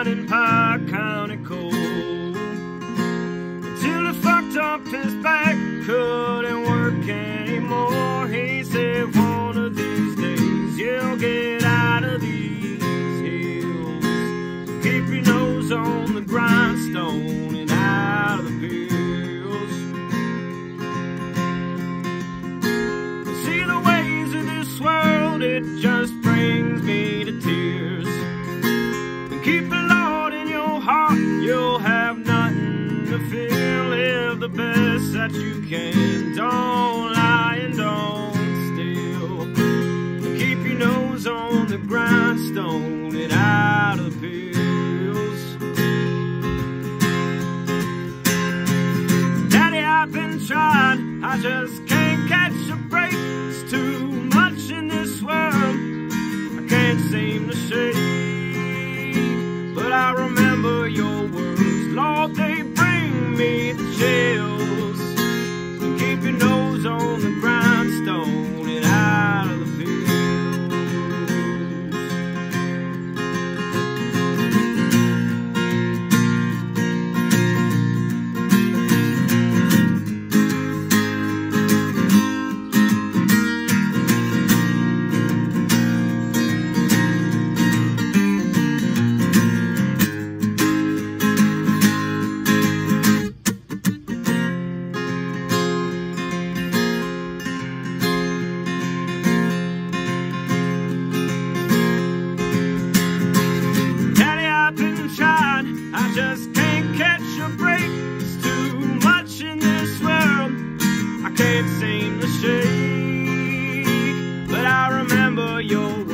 out in Pike County coal until he fucked up his back, couldn't work anymore. He said one of these days you'll get out of these hills. Keep your nose on the grindstone and out of the pills. See the ways of this world, it just brings me to tears. And keep the Lord in your heart, you'll have nothing to fear. Live the best that you can, don't lie and don't steal. And keep your nose on the grindstone and out of the pills. Daddy, I've been trying, I just can't catch a break. It's too much in this world I can't seem to shake. But I remember your words, Lord, they bring me the chills. So keep your nose on the grindstone and out of the fields. I just can't catch a break. It's too much in this world I can't seem to shake. But I remember your